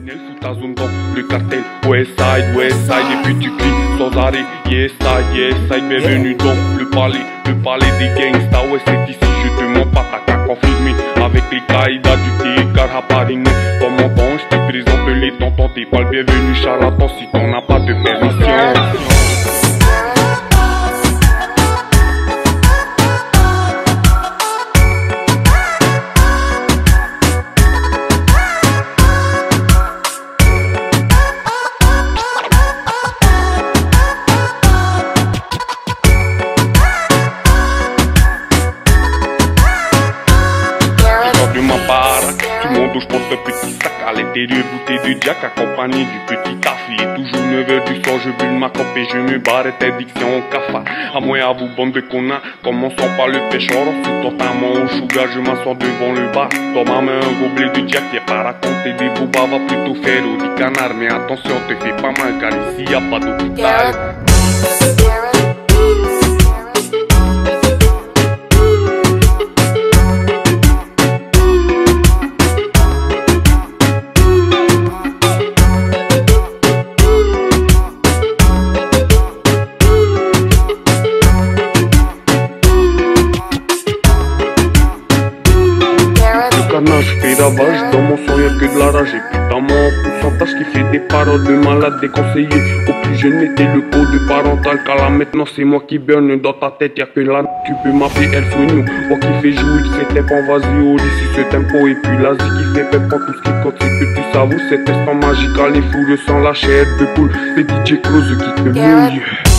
criminel sous ta zone dans le cartel. Westside, et puis tu cries sans arrêt. Yes side, bienvenue dans le palais des gangsters. Ouais, c'est ici, je te mens pas, t'as qu'à confirmer. Avec les caïdas du T-Car à Paris, dans mon temps, je te présente les tontons. T'es pas le bienvenu, charlatan, si t'en as pas de permission. De ma baraque, tout le monde je porte un petit sac à l'intérieur, bouteille de Jack accompagné du petit café. Toujours 9h du soir, je bulle ma coupe et je me barre, interdiction au cafard. À moi à vous, bande de connards, commençons par le pêcheur. Sous totalement au sugar, je m'assois devant le bar. Dans ma main un gobelet de Jack, qui est pas raconter des boubas, va plutôt faire au du canard. Mais attention, te fais pas mal car ici y a pas d'hôpital. Je fais ravage, dans mon sang y'a que de la rage. Et puis dans mon pourcentage qui fait des paroles de malade déconseillé. Au plus jeune était le code parental, car là maintenant c'est moi qui burn dans ta tête. Y'a que là tu peux m'appeler El Fouinou. Moi qui fais jouer c'est tempo, vas-y au lit si ce tempo. Et puis l'Asie qui fait pépin, tout ce qui compte c'est que tu savoues cet instant magique. Les fous le sang, la chair de poule, les DJ Close qui te mouille.